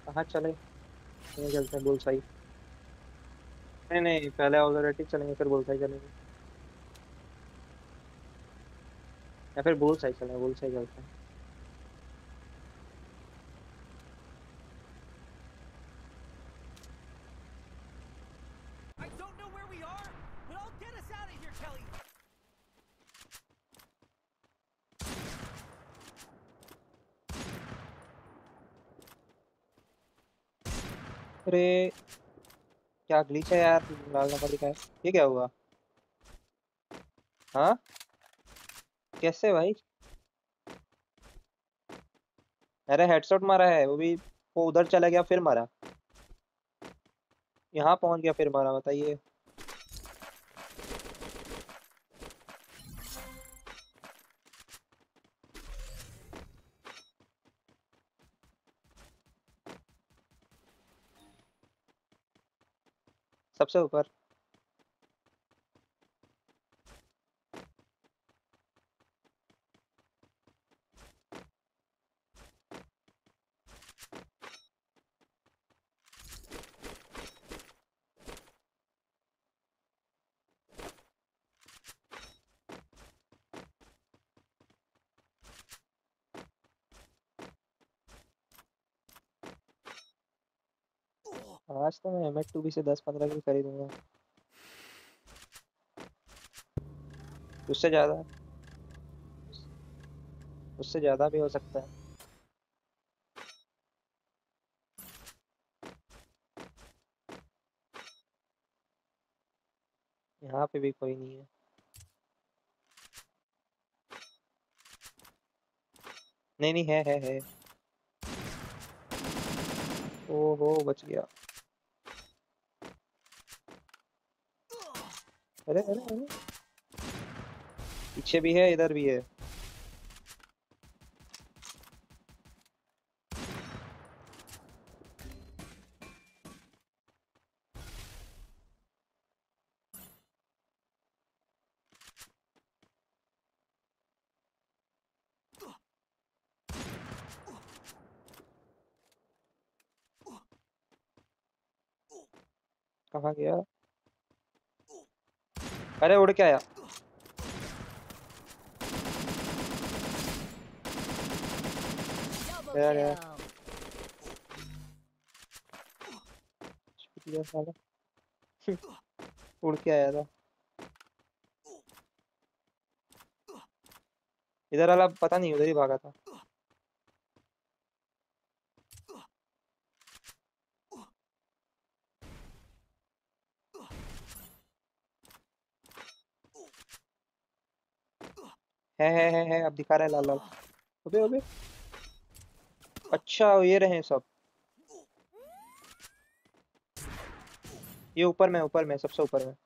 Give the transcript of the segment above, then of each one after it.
कहाँ चले? नहीं चलते हैं, बुल साइड। नहीं नहीं, पहले ऑलरेडी चलेंगे फिर बुल साइड चलेंगे। या फिर बुल साइड चलेंगे, बुल साइड चलते हैं। I don't know where we are, but I'll get us out of here, Kelly. अरे क्या ग्लिच है यार, लाल नंबर दिखा है। ये क्या हुआ? हाँ, कैसे भाई? अरे हेडशॉट मारा है वो भी, वो उधर चला गया फिर मारा। यहाँ पहुंच गया फिर मारा, बताइए। सबसे ऊपर। आज तो मैं M2 भी से 10-15 की खरीदूंगा, उससे ज्यादा। उससे ज्यादा भी हो सकता है। यहाँ पे भी कोई नहीं है। नहीं नहीं, है। ओहो, बच गया। अरे अरे अरे, पीछे भी है, इधर भी है। कहाँ गया? अरे उड़ के आया। Double गया गया। kill. शुक्रिया साला। उड़ के आया था। इधर वाला पता नहीं, उधर ही भागा था। है, अब दिखा रहा है लाल लाल। अबे अबे, अच्छा ये रहे सब। ये ऊपर में सबसे ऊपर में।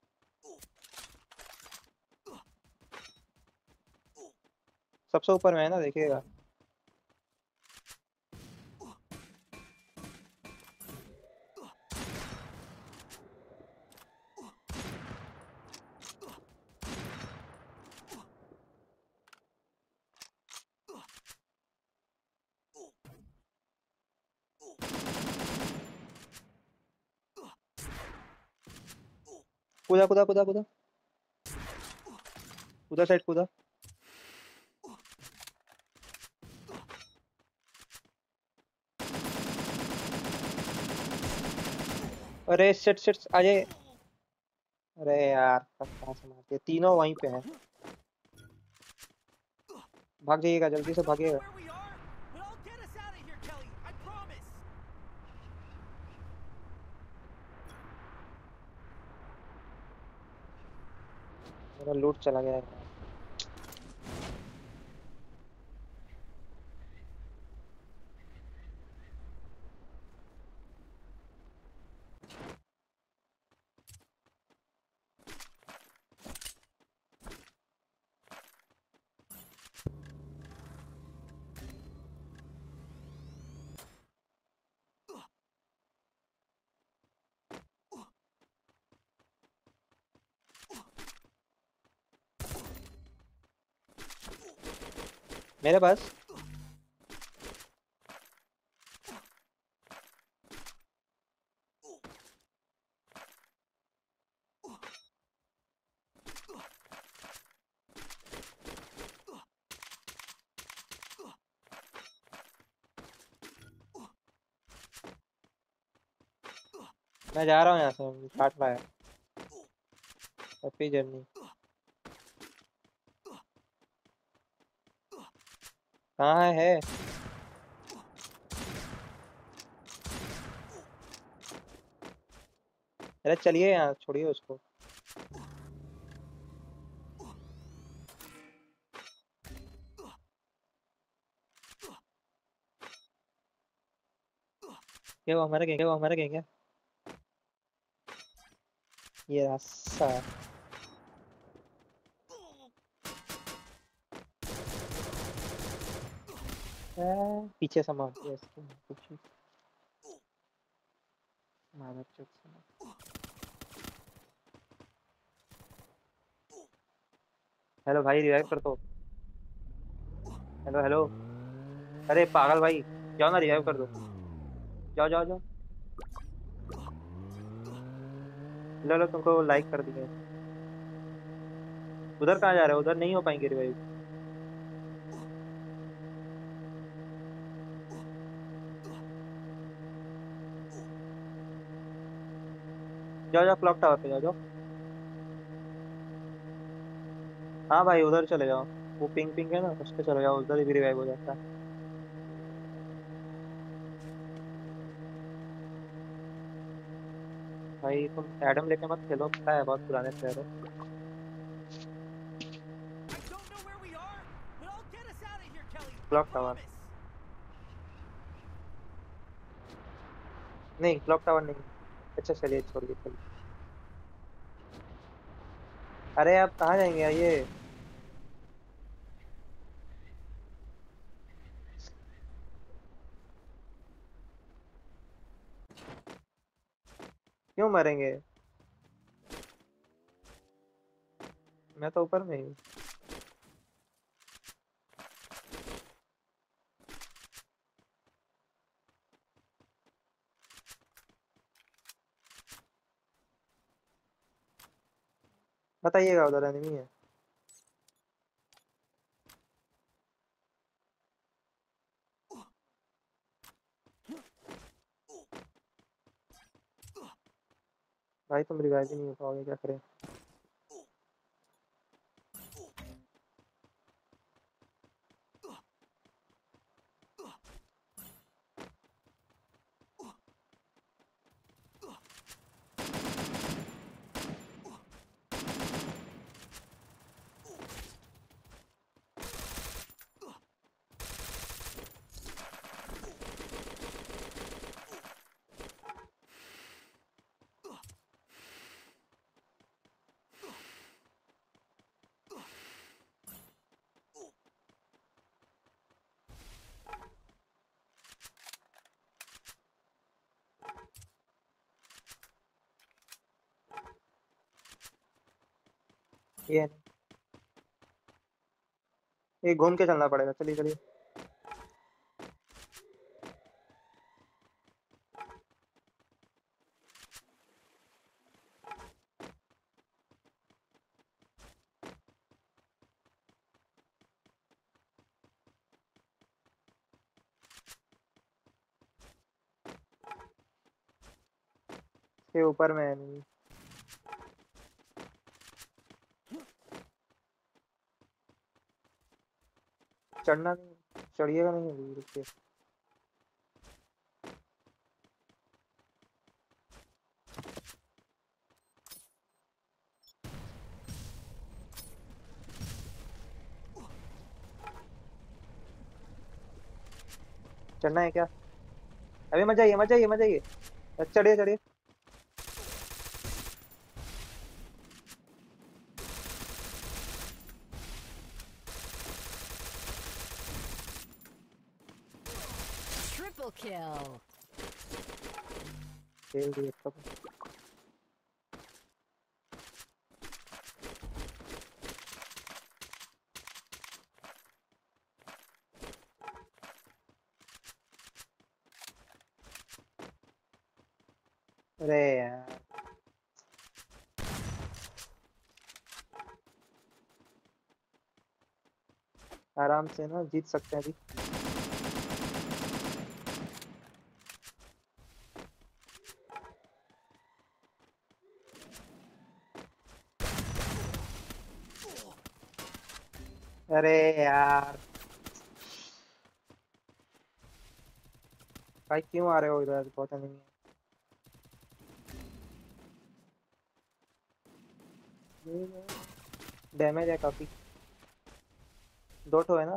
सबसे ऊपर में है ना, देखिएगा। कूदा कूदा कूदा कूदा, उधर साइड कूदा। अरे सेट सेट आ जाए। अरे यार, कहाँ से मारते, तीनों वहीं पे हैं। भाग जाइएगा, जल्दी से I don't know भागिएगा। where we are, but I'll get us out of here, Kelly. I promise. मेरा लूट चला गया है। मेरे पास। मैं जा रहा हूँ यहाँ से, काट रहा है। Happy journey. कहाँ है? अरे चलिए यहाँ, छोड़िए उसको। क्या वो हमारे गए क्या? ये रास्ता। पीछे समा यस कुछ। मादर चौक समा। हेलो भाई, रिवाइव कर दो। Hello hello. अरे पागल भाई, जाओ ना, रिवाइव कर दो। जाओ जाओ जाओ। लो लो, तुमको लाइक कर दिए। उधर कहाँ जा रहे हो? उधर नहीं हो पाएंगे रिवाइव। जाओ जाओ, क्लॉक टावर पे जाओ जाओ। हाँ भाई, उधर चले जाओ। वो पिंक पिंक है ना, उस पे चले जाओ, उधर भी रिवाइव हो जाता है। भाई तुम एडम लेके मत खेलो, पता है बहुत पुराने प्लेयर हो। I don't know where we are, but I'll get us out of here, Kelly. I clock tower. promise. नहीं, क्लॉक टावर नहीं। अच्छा चलिए, छोड़िए चलिए। अरे आप कहाँ जाएंगे ये? क्यों मरेंगे? मैं तो ऊपर में ही हूँ। बताइएगा, उधर एनिमी है। भाई तुम रिवाइव ही नहीं हो पाओगे, क्या करें? ये ये घूम के चलना पड़ेगा, चलिए चलिए। ये ऊपर में है नहीं। चढ़ना नहीं, चढ़िएगा नहीं अभी, रुकिए। चढ़ना है क्या? अभी मत जाइए, मत जाइए, मत जाइए। चढ़िए चढ़िए। Triple kill. खेल दिए सब। अरे यार, आराम से ना जीत सकते हैं अभी। अरे यार भाई क्यों आ रहे हो इधर, पता नहीं है। डैमेज है काफी, 2 ठो है ना।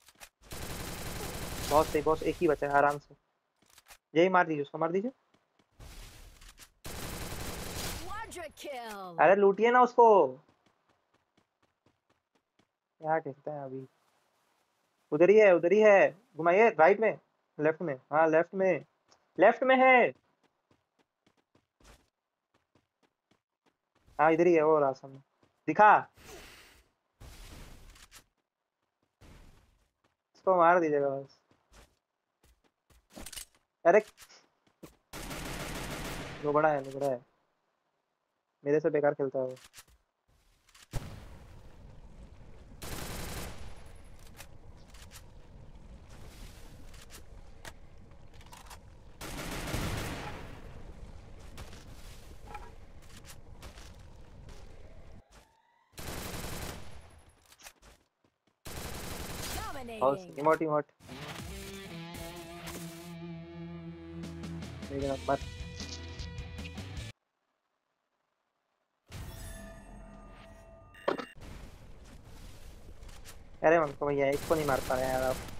बहुत सही बॉस, एक ही बचा है आराम से। यही मार दीजिए उसको, मार दीजिए। Quadra kill. अरे लूटिए ना उसको। क्या कहते हैं अभी। उधर ही है, उधर ही है। घुमाइए राइट में, लेफ्ट में, हाँ लेफ्ट में, लेफ्ट में है। हाँ इधर ही है वो रहा सामने, दिखा। इसको मार दीजिएगा बस। अरे नुबड़ा है, नुबड़ा है, मेरे से बेकार खेलता है वो। और Dominating. इमोट इमोट, लेकिन अब मत। अरे उनको भैया, इसको नहीं मार पा रहे हैं यार आप।